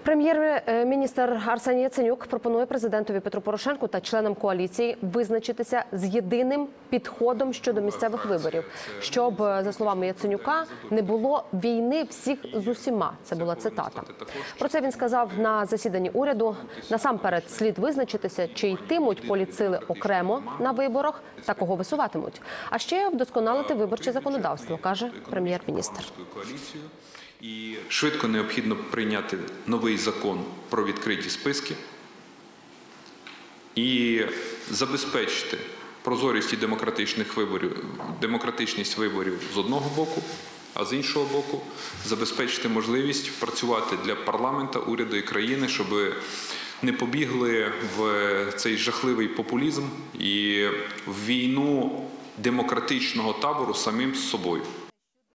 Прем'єр-міністр Арсеній Яценюк пропонує президентові Петру Порошенку та членам коаліції визначитися з єдиним підходом щодо місцевих виборів, щоб, за словами Яценюка, не було війни всіх з усіма. Це була цитата. Про це він сказав на засіданні уряду. Насамперед слід визначитися, чи йтимуть політсили окремо на виборах та кого висуватимуть. А ще вдосконалити виборче законодавство, каже прем'єр-міністр. І швидко необхідно прийняти новий закон про відкриті списки і забезпечити прозорість і демократичність виборів з одного боку, а з іншого боку забезпечити можливість працювати для парламенту, уряду і країни, щоб не побігли в цей жахливий популізм і в війну демократичного табору самим з собою.